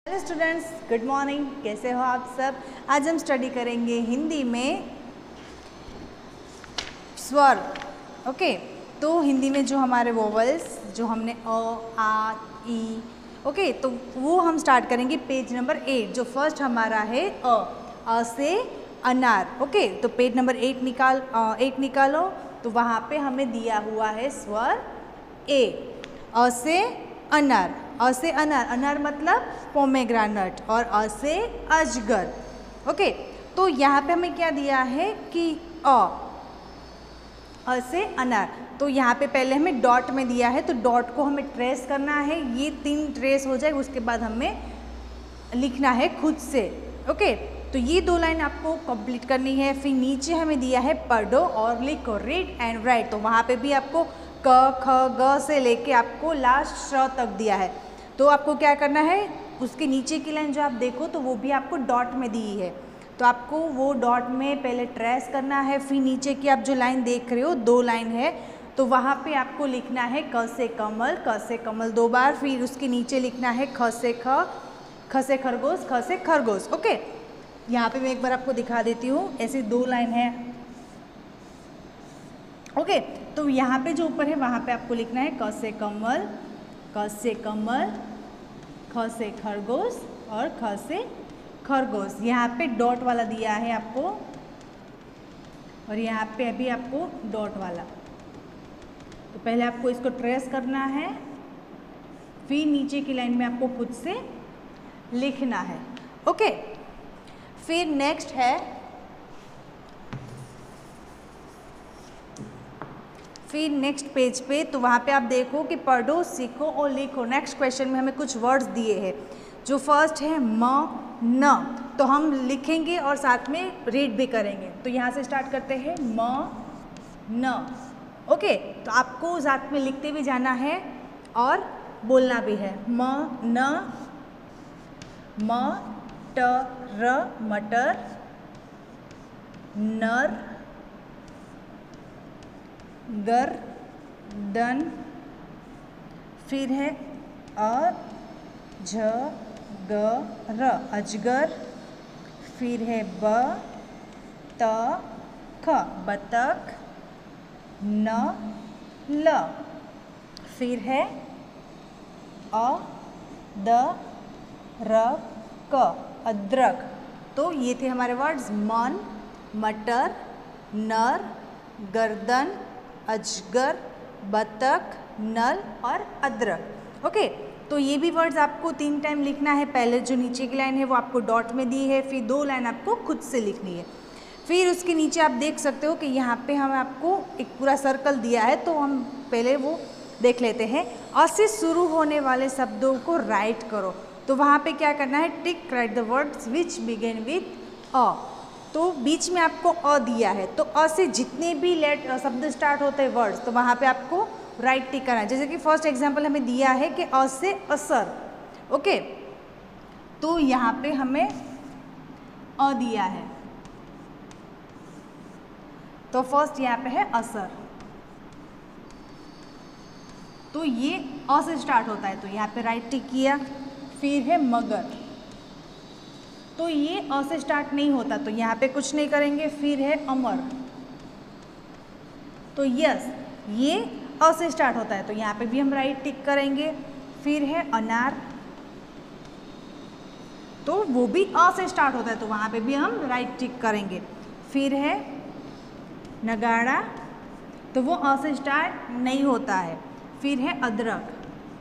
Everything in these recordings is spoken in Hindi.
Hello students, good morning. कैसे हो आप सब? आज हम स्टडी करेंगे हिंदी में स्वर। ओके, तो हिंदी में जो हमारे वोवल्स जो हमने अ, आ, ई, ओके, तो वो हम स्टार्ट करेंगे पेज नंबर 8। जो फर्स्ट हमारा है अ से अनार। ओके, तो पेज नंबर 8 निकालो। तो वहाँ पे हमें दिया हुआ है स्वर ए। अ से अनार, अ से अनार, अनार मतलब पोमेग्रेनेट, और अ से अजगर। ओके, तो यहाँ पे हमें क्या दिया है कि अ से अनार। तो यहाँ पे पहले हमें डॉट में दिया है, तो डॉट को हमें ट्रेस करना है। ये 3 ट्रेस हो जाए, उसके बाद हमें लिखना है खुद से। ओके, तो ये 2 लाइन आपको कंप्लीट करनी है। फिर नीचे हमें दिया है पढ़ो और लिखो, रीड एंड राइट। तो वहाँ पे भी आपको क ख ग से लेके आपको लास्ट श तक दिया है। तो आपको क्या करना है, उसके नीचे की लाइन जो आप देखो तो वो भी आपको डॉट में दी है, तो आपको वो डॉट में पहले ट्रेस करना है। फिर नीचे की आप जो लाइन देख रहे हो 2 लाइन है, तो वहाँ पे आपको लिखना है क से कमल 2 बार। फिर उसके नीचे लिखना है ख से खरगोश, ख से खरगोश। ओके, यहाँ पे मैं एक बार आपको दिखा देती हूँ। ऐसे 2 लाइन है। ओके, तो यहाँ पे जो ऊपर है वहाँ पे आपको लिखना है क से कमल, ख से खरगोश और ख से खरगोश। यहाँ पे डॉट वाला दिया है आपको, और यहाँ पे अभी आपको डॉट वाला। तो पहले आपको इसको ट्रेस करना है, फिर नीचे की लाइन में आपको खुद से लिखना है। ओके, फिर नेक्स्ट है, फिर नेक्स्ट पेज पे, तो वहाँ पे आप देखो कि पढ़ो, सीखो और लिखो। नेक्स्ट क्वेश्चन में हमें कुछ वर्ड्स दिए हैं। जो फर्स्ट है म न, तो हम लिखेंगे और साथ में रीड भी करेंगे। तो यहाँ से स्टार्ट करते हैं म न। ओके, तो आपको साथ में लिखते भी जाना है और बोलना भी है। म न, मटर, नर, गर्दन, फिर है अजगर, अजगर, फिर है बतख, नल, फिर है अदरक। तो ये थे हमारे वर्ड्स मन, मटर, नर, गर्दन, अजगर, बतख, नल और अदरक। ओके, तो ये भी वर्ड्स आपको 3 टाइम लिखना है। पहले जो नीचे की लाइन है वो आपको डॉट में दी है, फिर 2 लाइन आपको खुद से लिखनी है। फिर उसके नीचे आप देख सकते हो कि यहाँ पे हम आपको एक पूरा सर्कल दिया है, तो हम पहले वो देख लेते हैं। अ से शुरू होने वाले शब्दों को राइट करो। तो वहाँ पे क्या करना है, tick, right the words which begin with अ। तो बीच में आपको अ दिया है, तो अ से जितने भी शब्द स्टार्ट होते हैं वर्ड्स, तो वहाँ पे आपको राइट टिक करना है। जैसे कि फर्स्ट एग्जांपल हमें दिया है कि अ से असर। ओके, तो यहाँ पे हमें अ दिया है, तो फर्स्ट यहाँ पे है असर। तो ये अ से स्टार्ट होता है, तो यहाँ पे राइट टिक किया। फिर है मगर, तो ये अ से स्टार्ट नहीं होता, तो यहाँ पे कुछ नहीं करेंगे। फिर है अमर, तो यस, ये अ से स्टार्ट होता है, तो यहाँ पे भी हम राइट टिक करेंगे। फिर है अनार, तो वो भी अ से स्टार्ट होता है, तो वहाँ पे भी हम राइट टिक करेंगे। फिर है नगाड़ा, तो वो अ से स्टार्ट नहीं होता है। फिर है अदरक,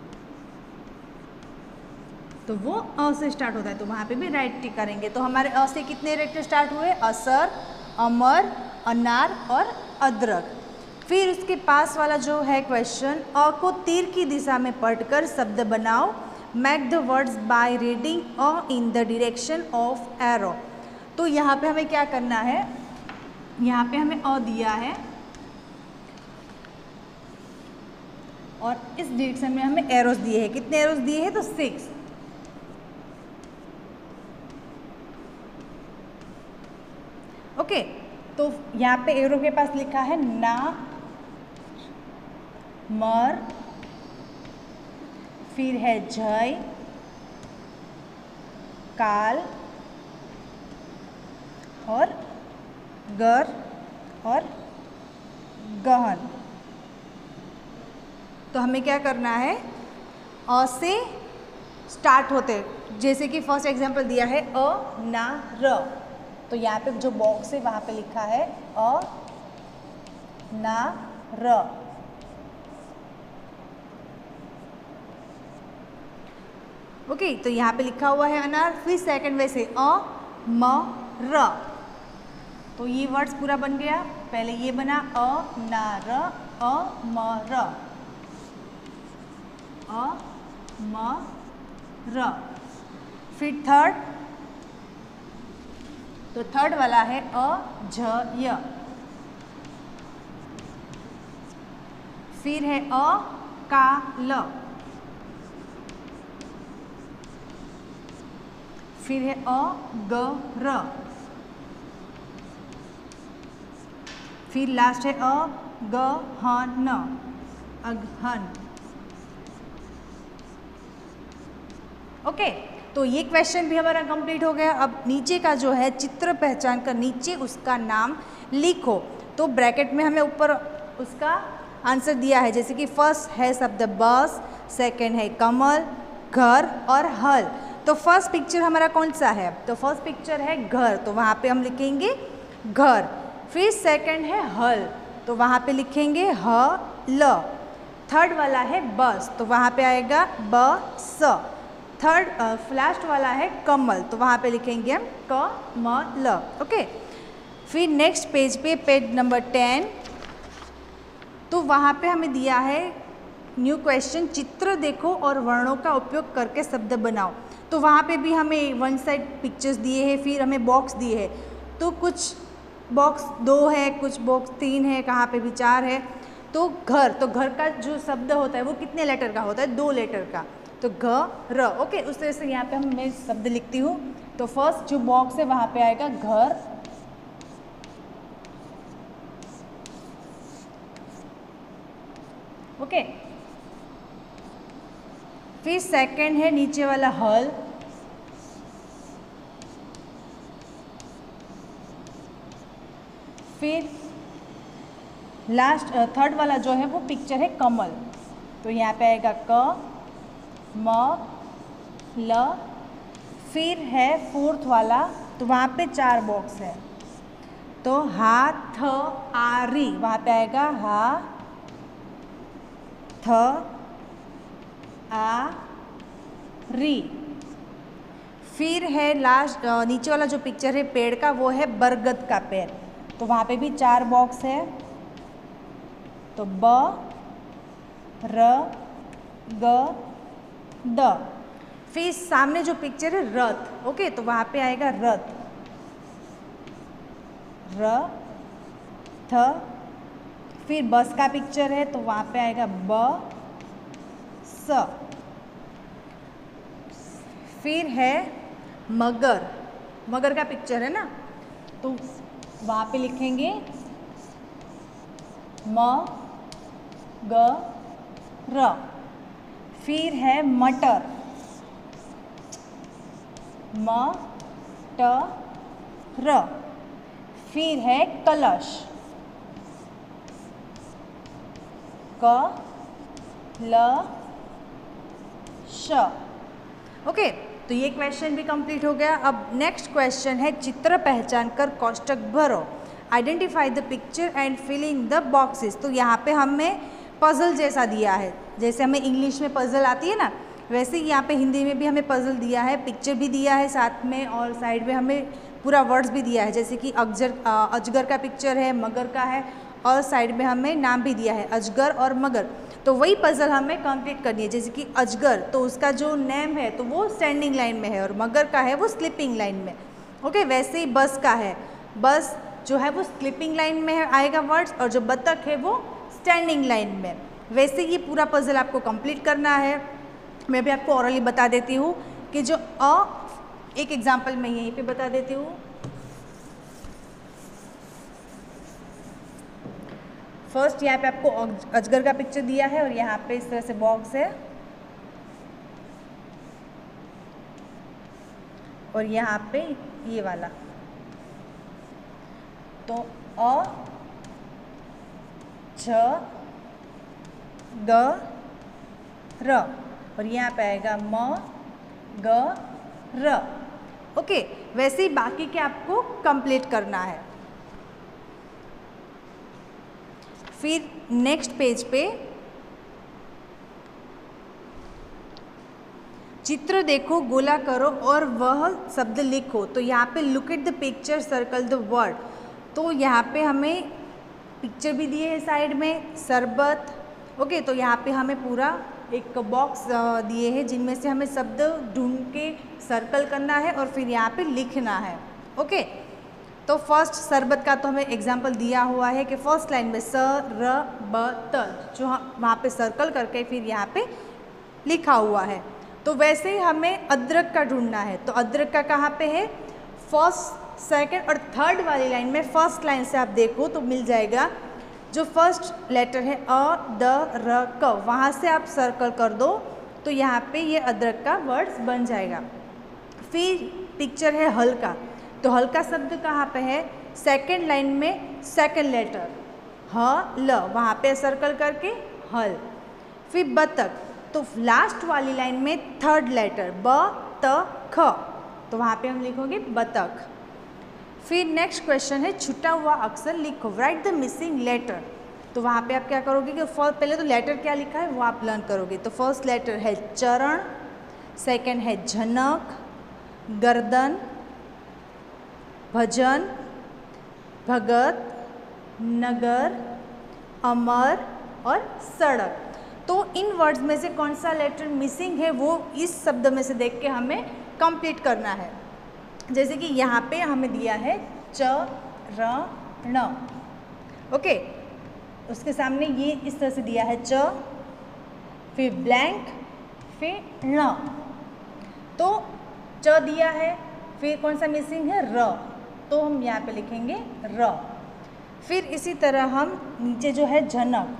तो वो अ से स्टार्ट होता है, तो वहाँ पे भी राइट टिक करेंगे। तो हमारे अ से कितने लेटर स्टार्ट हुए? असर, अमर, अनार और अदरक। फिर उसके पास वाला जो है क्वेश्चन, अ को तीर की दिशा में पढ़कर शब्द बनाओ। Make the words by reading अ in the direction of arrow. तो यहाँ पे हमें क्या करना है, यहाँ पे हमें अ दिया है और इस डायरेक्शन में हमें एरोस दिए हैं। कितने एरोस दिए हैं? तो 6। ओके, तो यहाँ पे एरो के पास लिखा है ना, मर, फिर है जय, काल और गर और गहन। तो हमें क्या करना है, अ से स्टार्ट होते, जैसे कि फर्स्ट एग्जांपल दिया है अ ना र, तो यहाँ पे जो बॉक्स है वहाँ पे लिखा है अ ना र। ओके, तो यहाँ पे लिखा हुआ है अनार। फिर सेकंड वैसे अ म र, तो ये वर्ड्स पूरा बन गया। पहले ये बना अ ना र, अ म र, अ म र। फिर थर्ड, तो थर्ड वाला है अ झ य। फिर है अ का ल। फिर है अ ग र। फिर लास्ट है अ ग ह न, अगहन। ओके, तो ये क्वेश्चन भी हमारा कंप्लीट हो गया। अब नीचे का जो है चित्र पहचान कर नीचे उसका नाम लिखो। तो ब्रैकेट में हमें ऊपर उसका आंसर दिया है, जैसे कि फर्स्ट है शब्द बस, सेकंड है कमल, घर और हल। तो फर्स्ट पिक्चर हमारा कौन सा है, तो फर्स्ट पिक्चर है घर, तो वहाँ पे हम लिखेंगे घर। फिर सेकंड है हल, तो वहाँ पे लिखेंगे ह ल। थर्ड वाला है बस, तो वहाँ पे आएगा ब स। थर्ड लास्ट वाला है कमल, तो वहाँ पे लिखेंगे हम क म ल। ओके, फिर नेक्स्ट पेज पे पेज नंबर 10, तो वहाँ पे हमें दिया है न्यू क्वेश्चन, चित्र देखो और वर्णों का उपयोग करके शब्द बनाओ। तो वहाँ पे भी हमें वन साइड पिक्चर्स दिए हैं, फिर हमें बॉक्स दिए हैं। तो कुछ बॉक्स 2 है, कुछ बॉक्स 3 है, कहाँ पे भी 4 है। तो घर, तो घर का जो शब्द होता है वो कितने लेटर का होता है, 2 लेटर का, तो घ र। ओके, उस तरह से यहाँ पे मैं शब्द लिखती हूँ। तो फर्स्ट जो बॉक्स है वहाँ पे आएगा घर, ओके। फिर सेकंड है नीचे वाला हल, फिर लास्ट थर्ड वाला जो है वो पिक्चर है कमल, तो यहाँ पे आएगा क म ल। फिर है फोर्थ वाला, तो वहाँ पे 4 बॉक्स है, तो हा थ आ री, वहाँ पे आएगा हा थ आ री। फिर है लास्ट नीचे वाला जो पिक्चर है पेड़ का, वो है बरगद का पेड़, तो वहाँ पे भी 4 बॉक्स है, तो ब र ग द। फिर सामने जो पिक्चर है रथ, ओके, तो वहाँ पे आएगा रथ, र थ। फिर बस का पिक्चर है, तो वहाँ पे आएगा ब स। फिर है मगर, मगर का पिक्चर है ना, तो वहाँ पे लिखेंगे म ग र। फिर है मटर, म ट र। फिर है कलश, क ल श। ओके, तो ये क्वेश्चन भी कंप्लीट हो गया। अब नेक्स्ट क्वेश्चन है चित्र पहचान कर कोष्टक भरो, identify the picture and fill in the boxes. तो यहाँ पे हमें पजल जैसा दिया है, जैसे हमें इंग्लिश में पजल आती है ना, वैसे ही यहाँ पे हिंदी में भी हमें पजल दिया है, पिक्चर भी दिया है साथ में, और साइड में हमें पूरा वर्ड्स भी दिया है, जैसे कि अजगर का पिक्चर है, मगर का है, और साइड में हमें नाम भी दिया है अजगर और मगर। तो वही पजल हमें कंप्लीट करनी है, जैसे कि अजगर, तो उसका जो नेम है तो वो स्टैंडिंग लाइन में है, और मगर का है वो स्लीपिंग लाइन में। ओके, वैसे ही बस का है, बस जो है वो स्लीपिंग लाइन में आएगा वर्ड्स, और जो बतख है वो स्टैंडिंग लाइन में। वैसे ये पूरा पजल आपको कंप्लीट करना है। मैं भी आपको ऑरली बता देती हूँ कि जो एक एग्जाम्पल मैं यहीं पे बता देती हूँ। फर्स्ट यहाँ पे आपको अजगर का पिक्चर दिया है, और यहाँ पे इस तरह से बॉक्स है। और यहाँ पे ये वाला, तो अ छ ग र, और यहाँ पे आएगा म ग र। ओके, वैसे ही बाकी के आपको कंप्लीट करना है। फिर नेक्स्ट पेज पे चित्र देखो, गोला करो और वह शब्द लिखो। तो यहाँ पे look at the picture, circle the word. तो यहाँ पे हमें पिक्चर भी दिए है साइड में, शरबत। ओके, तो यहाँ पे हमें पूरा एक बॉक्स दिए हैं जिनमें से हमें शब्द ढूंढ के सर्कल करना है और फिर यहाँ पे लिखना है। ओके, तो फर्स्ट शरबत का तो हमें एग्जाम्पल दिया हुआ है कि फर्स्ट लाइन में स र ब त, जो वहाँ पे सर्कल करके फिर यहाँ पे लिखा हुआ है। तो वैसे ही हमें अदरक का ढूंढना है। तो अदरक का कहाँ पे है, फर्स्ट, सेकंड और थर्ड वाली लाइन में। फर्स्ट लाइन से आप देखो तो मिल जाएगा, जो फर्स्ट लेटर है अ द र क, वहाँ से आप सर्कल कर दो तो यहाँ पे ये अदरक का वर्ड्स बन जाएगा। फिर पिक्चर है हल का, तो हल का शब्द कहाँ पे है, सेकंड लाइन में सेकंड लेटर ह ल, वहाँ पे सर्कल करके हल। फिर बतख, तो लास्ट वाली लाइन में थर्ड लेटर ब त ख, तो वहाँ पे हम लिखोगे बतख। फिर नेक्स्ट क्वेश्चन है छुटा हुआ अक्षर लिखो, राइट द मिसिंग लेटर। तो वहाँ पे आप क्या करोगे कि पहले तो लेटर क्या लिखा है वो आप लर्न करोगे। तो फर्स्ट लेटर है चरण, सेकंड है झनक, गर्दन, भजन, भगत, नगर, अमर और सड़क। तो इन वर्ड्स में से कौन सा लेटर मिसिंग है वो इस शब्द में से देख के हमें कंप्लीट करना है। जैसे कि यहाँ पे हमें दिया है च र ण। ओके, उसके सामने ये इस तरह से दिया है च, फिर ब्लैंक, फिर ण। तो च दिया है, फिर कौन सा मिसिंग है, र, तो हम यहाँ पे लिखेंगे र। फिर इसी तरह हम नीचे जो है झनक,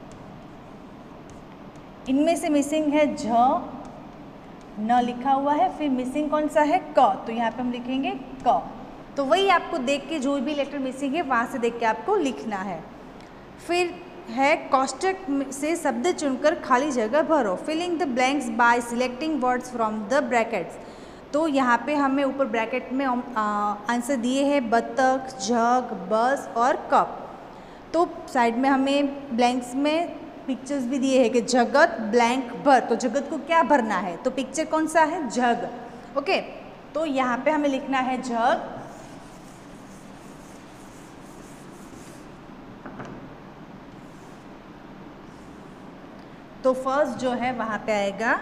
इनमें से मिसिंग है झ, न लिखा हुआ है, फिर मिसिंग कौन सा है क, तो यहाँ पे हम लिखेंगे क। तो वही आपको देख के जो भी लेटर मिसिंग है वहाँ से देख के आपको लिखना है। फिर है कोष्ठक से शब्द चुनकर खाली जगह भरो, filling the blanks by selecting words from the brackets. तो यहाँ पे हमें ऊपर ब्रैकेट में आंसर दिए हैं बतख, जग, बस और कप। तो साइड में हमें ब्लैंक्स में पिक्चर्स भी दिए हैं कि जगत ब्लैंक भर, तो जगत को क्या भरना है, तो पिक्चर कौन सा है, जग। ओके, तो यहाँ पे हमें लिखना है जग। तो फर्स्ट जो है वहाँ पे आएगा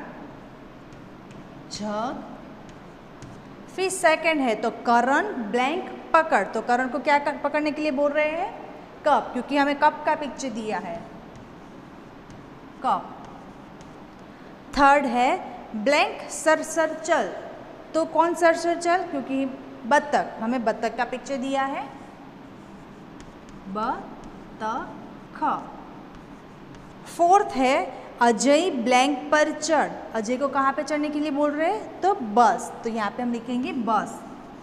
जग। फिर सेकंड है तो करण ब्लैंक पकड़, तो करण को क्या पकड़ने के लिए बोल रहे हैं, कप, क्योंकि हमें कप का पिक्चर दिया है, कप। थर्ड है ब्लैंक सर सर चल, तो कौन सर सर चल, क्योंकि बत्तख, हमें बत्तख का पिक्चर दिया है, ब त ख। फोर्थ है अजय ब्लैंक पर चढ़, अजय को कहाँ पे चढ़ने के लिए बोल रहे हैं, तो बस, तो यहाँ पे हम लिखेंगे बस।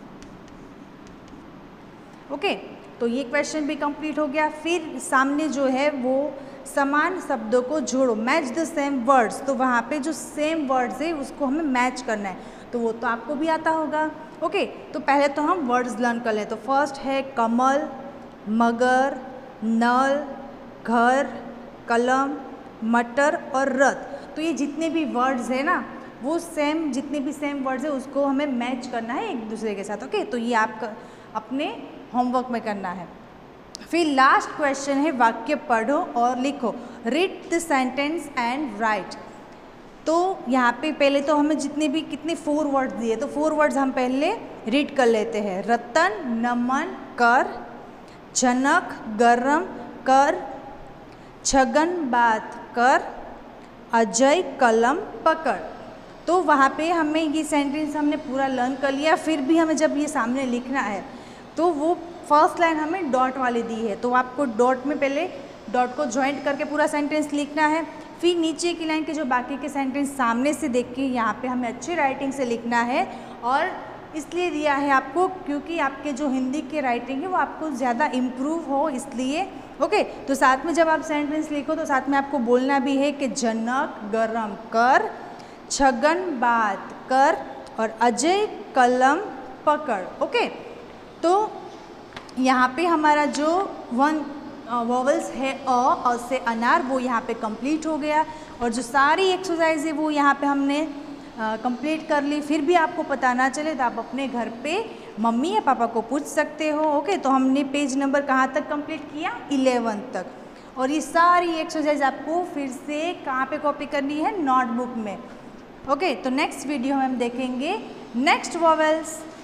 ओके, तो ये क्वेश्चन भी कंप्लीट हो गया। फिर सामने जो है वो समान शब्दों को जोड़ो, मैच द सेम वर्ड्स, तो वहाँ पे जो सेम वर्ड्स है उसको हमें मैच करना है, तो वो तो आपको भी आता होगा। ओके, तो पहले तो हम वर्ड्स लर्न कर लें। तो फर्स्ट है कमल, मगर, नल, घर, कलम, मटर और रथ। तो ये जितने भी वर्ड्स है ना वो सेम, जितने भी सेम वर्ड्स है उसको हमें मैच करना है एक दूसरे के साथ। ओके, तो ये आप अपने होमवर्क में करना है। फिर लास्ट क्वेश्चन है वाक्य पढ़ो और लिखो, read the sentence and write. तो यहाँ पे पहले तो हमें जितने भी कितने 4 वर्ड्स दिए, तो 4 वर्ड्स हम पहले रीड कर लेते हैं। रतन, नमन, कर, जनक, गरम, कर, छगन, बात कर, अजय, कलम, पकड़। तो वहाँ पे हमें ये सेंटेंस हमने पूरा लर्न कर लिया। फिर भी हमें जब ये सामने लिखना है तो वो फर्स्ट लाइन हमें डॉट वाली दी है, तो आपको डॉट में पहले डॉट को ज्वाइंट करके पूरा सेंटेंस लिखना है। फिर नीचे की लाइन के जो बाकी के सेंटेंस सामने से देख के यहाँ पे हमें अच्छी राइटिंग से लिखना है और इसलिए दिया है आपको क्योंकि आपके जो हिंदी के राइटिंग है वो आपको ज़्यादा इम्प्रूव हो इसलिए। ओके, तो साथ में जब आप सेंटेंस लिखो तो साथ में आपको बोलना भी है कि जनक गरम कर, छगन बात कर और अजय कलम पकड़। ओके, तो यहाँ पे हमारा जो वॉवल्स है अ से अनार वो यहाँ पे कंप्लीट हो गया और जो सारी एक्सरसाइज है वो यहाँ पे हमने कंप्लीट कर ली। फिर भी आपको पता ना चले तो आप अपने घर पे मम्मी या पापा को पूछ सकते हो। ओके, तो हमने पेज नंबर कहाँ तक कंप्लीट किया? 11 तक। और ये सारी एक्सरसाइज आपको फिर से कहाँ पे कॉपी करनी है? नोटबुक में। ओके, तो नेक्स्ट वीडियो में हम देखेंगे नेक्स्ट वॉवेल्स।